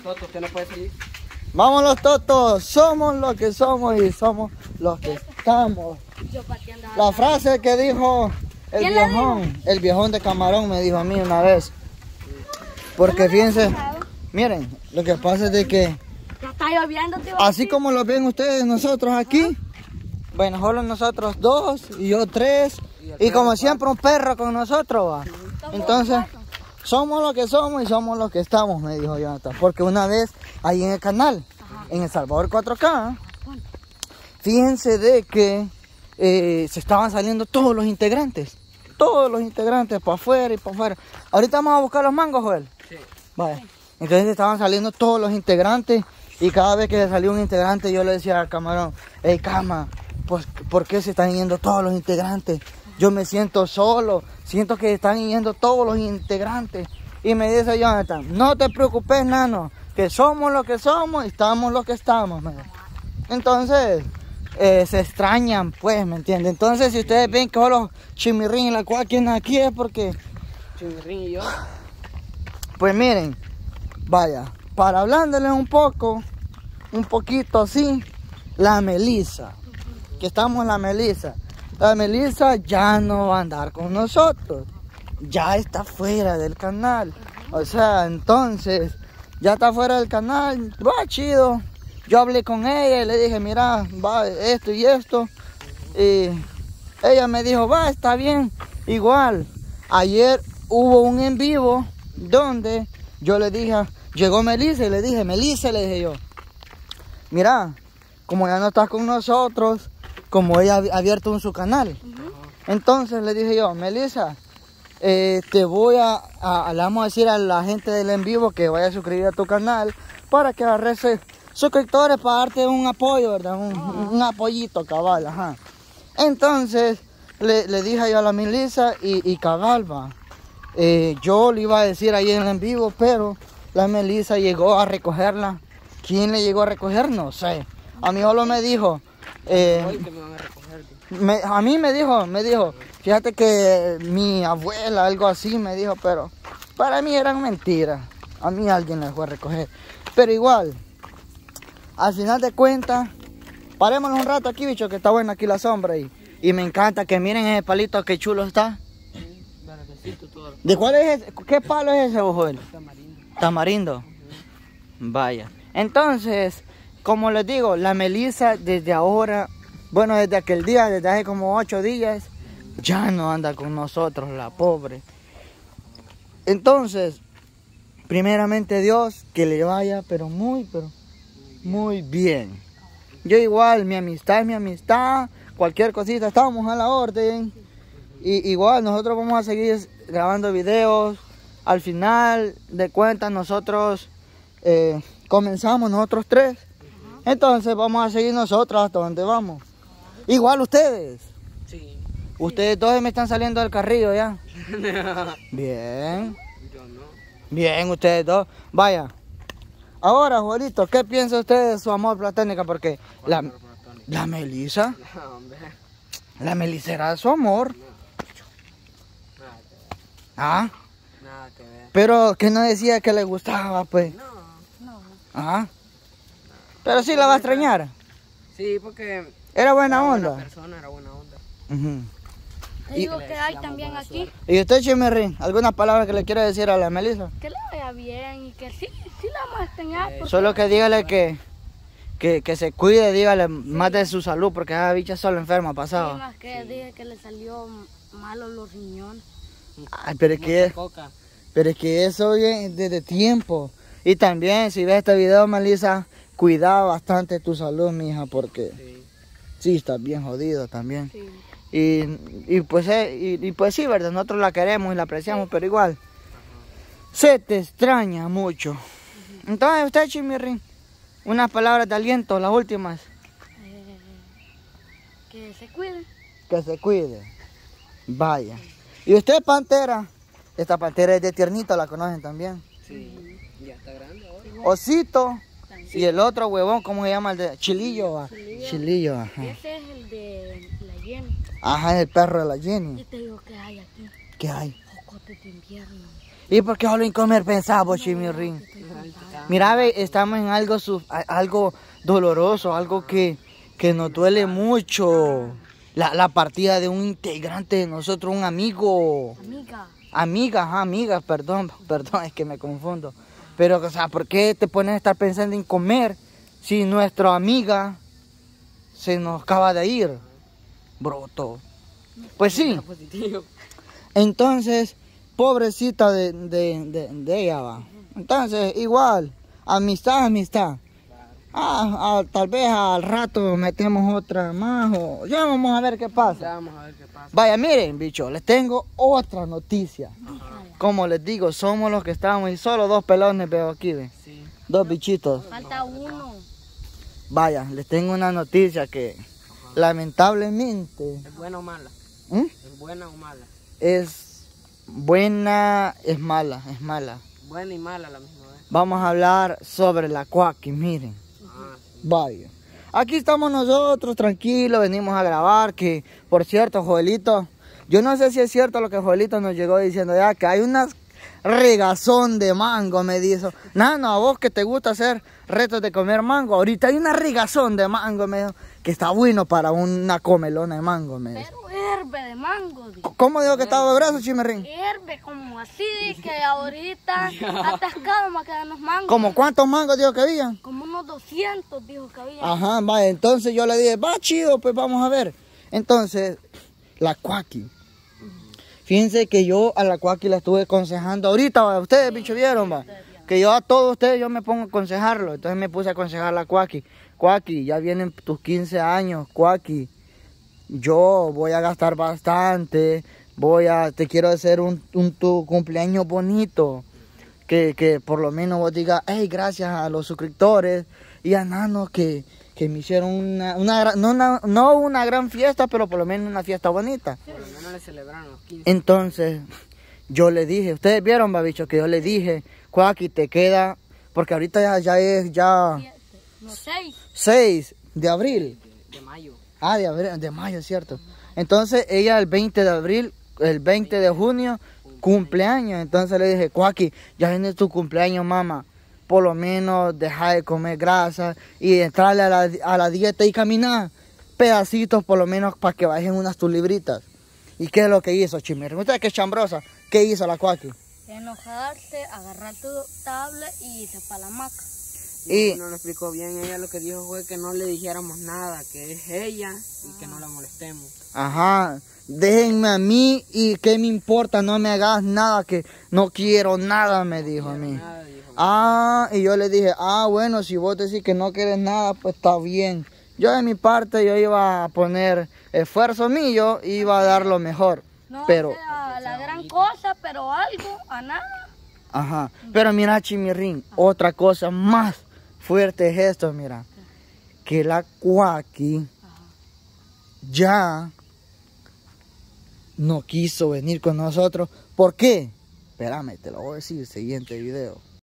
totos, usted no puede salir. Vamos los totos, somos lo que somos y somos los que estamos. La frase que dijo el viejón de Camarón me dijo a mí una vez. Porque fíjense, miren, lo que pasa es de que está lloviendo, tío. Así como lo ven ustedes, nosotros aquí, bueno, solo nosotros dos y yo tres, y como siempre un perro con nosotros, va. Entonces, somos lo que somos y somos lo que estamos, me dijo Jonathan. Porque una vez ahí en el canal, en El Salvador 4K, fíjense de que se estaban saliendo todos los integrantes para afuera y para afuera. Ahorita vamos a buscar los mangos, Joel. Sí. Vale. Entonces estaban saliendo todos los integrantes y cada vez que salía un integrante yo le decía al Camarón, hey Cama, pues ¿por qué se están yendo todos los integrantes? Yo me siento solo, siento que están yendo todos los integrantes. Y me dice Jonathan, no te preocupes, nano, que somos lo que somos y estamos lo que estamos. Entonces, se extrañan, pues, ¿me entienden? Entonces, si ustedes ven que solo Chimirrín y la cual quien aquí es porque... Chimirrín y yo. Pues miren, vaya, para hablándoles un poquito así, la Melissa, que estamos en la Melissa. La Melissa ya no va a andar con nosotros, ya está fuera del canal. O sea, entonces, ya está fuera del canal, va chido. Yo hablé con ella y le dije, mira, va esto y esto. Y ella me dijo, va, está bien. Igual, ayer hubo un en vivo donde yo le dije, llegó Melissa y le dije, Melissa, le dije yo, mira, como ya no estás con nosotros, como ella ha abierto su canal. Entonces le dije yo, Melissa, te voy le vamos a decir a la gente del en vivo que vaya a suscribir a tu canal para que agarres suscriptores para darte un apoyo, ¿verdad? Un apoyito, cabal, ajá. Entonces le dije yo a la Melissa y cabal, va. Yo le iba a decir ahí en el en vivo, pero la Melissa llegó a recogerla. ¿Quién le llegó a recoger? No sé. A mí solo me dijo... Hoy que me van a recoger. a mí me dijo, fíjate que mi abuela, algo así, me dijo, pero para mí eran mentiras. A mí alguien la fue a recoger. Pero igual, al final de cuentas, parémonos un rato aquí, bicho, que está buena aquí la sombra. Y me encanta que miren ese palito, que chulo está. ¿De cuál es ese? ¿Qué palo es ese, Joel? Tamarindo. Tamarindo. Vaya. Entonces, como les digo, la Melissa desde ahora, bueno, desde aquel día, desde hace como 8 días, ya no anda con nosotros, la pobre. Entonces, primeramente Dios, que le vaya, pero muy bien. Yo igual, mi amistad es mi amistad, cualquier cosita, estamos a la orden. Y igual nosotros vamos a seguir grabando videos. Al final de cuentas nosotros comenzamos nosotros tres. Entonces vamos a seguir nosotros hasta donde vamos. Igual ustedes. Sí. Ustedes dos me están saliendo del carrillo ya. Bien. Yo no. Bien, ustedes dos. Vaya. Ahora, Juanito, ¿qué piensa usted de su amor platónico? Porque la Melissa, No, hombre. la Melissa era su amor. Nada que ver. Ah, Nada que ver. pero que no decía que le gustaba, pues. No. Ah. Pero sí la va a extrañar. Sí, porque Era buena era onda. buena persona, era buena onda. Ujú. Te digo que hay también aquí. ¿Y usted, Chimirrín, alguna palabra que le quiera decir a la Melissa? Que le vaya bien y que sí la vamos a extrañar. porque- Solo que dígale que se cuide, dígale más de su salud, porque esa bicha solo enferma Sí, pasaba. más que dije que le salió malo los riñones. Ay, pero es Mucha que, coca. eso viene desde tiempo. Y también, si ves este video, Melissa, cuida bastante tu salud, mija, porque Sí. sí, estás bien jodido también. Sí. Y pues sí, ¿verdad? Nosotros la queremos y la apreciamos, pero igual, se te extraña mucho. Entonces, usted, Chimirrín, unas palabras de aliento, las últimas. Que se cuide. Que se cuide. Vaya. Y usted, Pantera. Esta Pantera es de tiernito, la conocen también. Sí. Ya está grande ahora. Osito. Y el otro huevón, ¿cómo se llama? El de Chilillo. Va. Chilillo, ajá. Ese es el de la Jenny. Ajá, el perro de la Y Jenny. te digo que hay aquí. ¿Qué hay? Jocotes de invierno. ¿Y por qué solo en comer pensamos, Chimirrín? Mira, ve, estamos en algo, algo doloroso, algo que nos duele mucho. La partida de un integrante de nosotros, un amigo. Amiga, perdón, es que me confundo. Pero, o sea, ¿por qué te pones a estar pensando en comer si nuestra amiga se nos acaba de ir? Broto. Pues sí. Entonces, pobrecita de ella, va. Entonces, igual, amistad. Tal vez al rato metemos otra más o ya vamos a ver qué pasa. Vaya, miren, bicho, les tengo otra noticia. Como les digo, somos los que estamos y solo 2 pelones veo aquí, ¿ven? Sí. 2 bichitos. Falta uno. Vaya, les tengo una noticia que lamentablemente... ¿Es buena o mala? ¿Es buena o mala? Es buena, es mala. Buena y mala a la misma vez. Vamos a hablar sobre la cuaqui, miren. Vaya. Aquí estamos nosotros, tranquilos, venimos a grabar, que por cierto, Joelito, yo no sé si es cierto lo que Joelito nos llegó diciendo ya, que hay una regazón de mango, me dijo. Nano, a vos que te gusta hacer retos de comer mango, ahorita hay una regazón de mango, me dijo, que está bueno para una comelona de mango, me dijo. Pero herbe de mango, dijo. ¿Cómo dijo que estaba de brazo, Chimirrín? Herbe como así, que ahorita atascado más quedan los mangos. ¿Cómo cuántos mangos dijo que había? Como unos 200 dijo que había. Ajá, vaya, entonces yo le dije, va chido, pues vamos a ver. Entonces, la cuaqui. Fíjense que yo a la cuaqui la estuve aconsejando ahorita, ¿va? Ustedes, bicho, vieron, va. Que yo a todos ustedes yo me pongo a aconsejarlo. Entonces me puse a aconsejar a la cuaqui. Cuaqui, ya vienen tus 15 años, cuaqui. Yo voy a gastar bastante. Te quiero hacer tu cumpleaños bonito. Que por lo menos vos digas, hey, gracias a los suscriptores y a Nano que me hicieron no una gran fiesta, pero por lo menos una fiesta bonita. Por lo menos le celebraron los 15. Entonces, yo le dije, ustedes vieron, babicho, que yo le dije, cuaqui, te queda, porque ahorita ya es 6 de abril. De mayo. Ah, de mayo, cierto. Entonces, ella el 20 de abril, el 20 de junio, cumpleaños. Entonces le dije, cuaqui, ya viene tu cumpleaños, mamá. Por lo menos deja de comer grasa y entrarle a la dieta y caminar pedacitos por lo menos para que bajen unas tus libritas. ¿Y qué es lo que hizo, Chimirrín? Usted que es chambrosa, ¿qué hizo la cuaqui? Enojarse, agarrar tu tablet y irse para la hamaca. Y no lo explicó bien, ella lo que dijo fue que no le dijéramos nada, que es ella y que no la molestemos. Ajá, déjenme a mí y qué me importa, no me hagas nada, que no quiero nada, me dijo a mí. Y yo le dije, bueno, si vos decís que no quieres nada, pues está bien. Yo de mi parte, yo iba a poner esfuerzo mío, iba a dar lo mejor. No pero sea la gran cosa, pero algo, a nada. Ajá, pero mira, Chimirrín, otra cosa más fuerte es esto, mira. Que la cuaqui ya no quiso venir con nosotros. ¿Por qué? Espérame, te lo voy a decir en el siguiente video.